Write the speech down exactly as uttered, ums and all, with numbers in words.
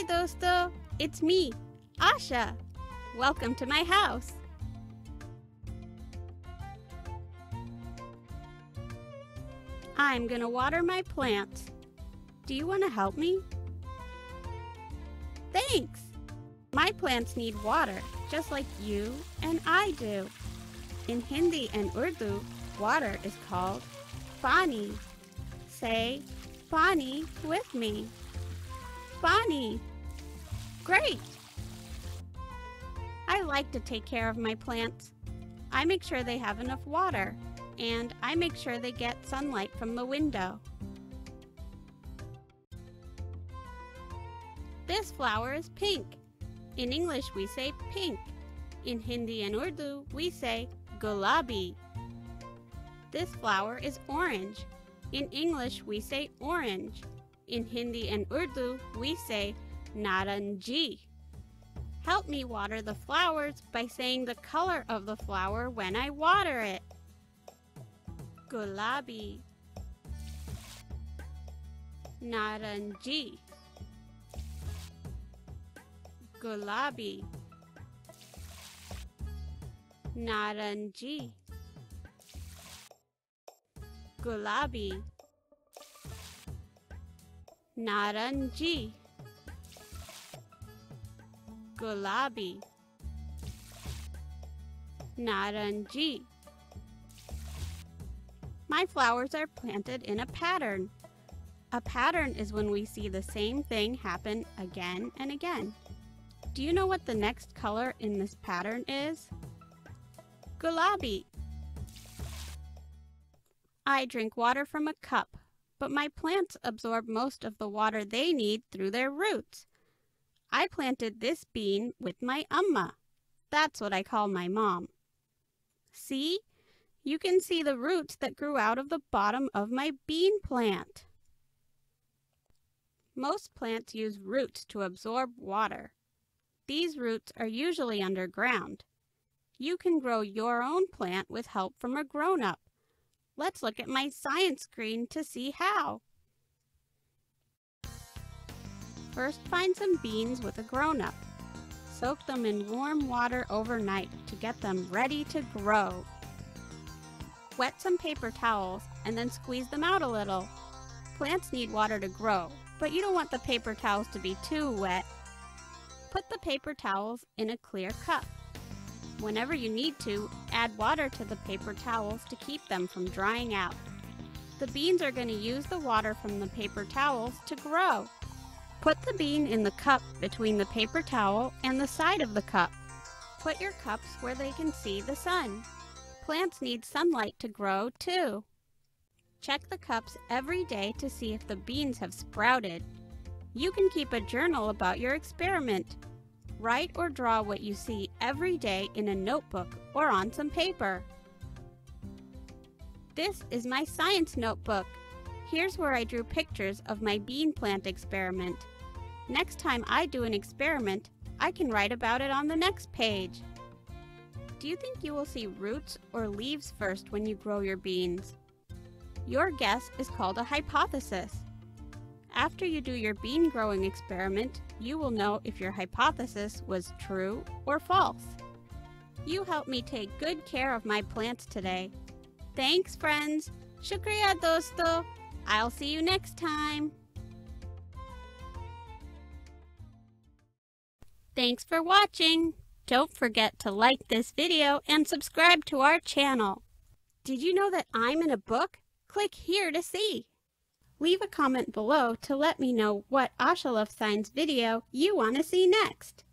Hi dosto, it's me, Asha. Welcome to my house. I'm gonna water my plants. Do you want to help me? Thanks! My plants need water, just like you and I do. In Hindi and Urdu, water is called pani. Say pani with me. Pani. Great! I like to take care of my plants. I make sure they have enough water, and I make sure they get sunlight from the window. This flower is pink. In English, we say pink. In Hindi and Urdu, we say gulabi. This flower is orange. In English, we say orange. In Hindi and Urdu, we say naranji. Help me water the flowers by saying the color of the flower when I water it. Gulabi. Naranji. Gulabi. Naranji. Gulabi. Naranji. Gulabi. Naranji. My flowers are planted in a pattern. A pattern is when we see the same thing happen again and again. Do you know what the next color in this pattern is? Gulabi. I drink water from a cup, but my plants absorb most of the water they need through their roots. I planted this bean with my amma. That's what I call my mom. See? You can see the roots that grew out of the bottom of my bean plant. Most plants use roots to absorb water. These roots are usually underground. You can grow your own plant with help from a grown-up. Let's look at my science screen to see how. First, find some beans with a grown-up. Soak them in warm water overnight to get them ready to grow. Wet some paper towels and then squeeze them out a little. Plants need water to grow, but you don't want the paper towels to be too wet. Put the paper towels in a clear cup. Whenever you need to, add water to the paper towels to keep them from drying out. The beans are going to use the water from the paper towels to grow. Put the bean in the cup between the paper towel and the side of the cup. Put your cups where they can see the sun. Plants need sunlight to grow too. Check the cups every day to see if the beans have sprouted. You can keep a journal about your experiment. Write or draw what you see every day in a notebook or on some paper. This is my science notebook. Here's where I drew pictures of my bean plant experiment. Next time I do an experiment, I can write about it on the next page. Do you think you will see roots or leaves first when you grow your beans? Your guess is called a hypothesis. After you do your bean growing experiment, you will know if your hypothesis was true or false. You helped me take good care of my plants today. Thanks, friends. Shukriya, dosto. I'll see you next time. Thanks for watching. Don't forget to like this video and subscribe to our channel. Did you know that I'm in a book? Click here to see. Leave a comment below to let me know what Asha Love Signs video you want to see next.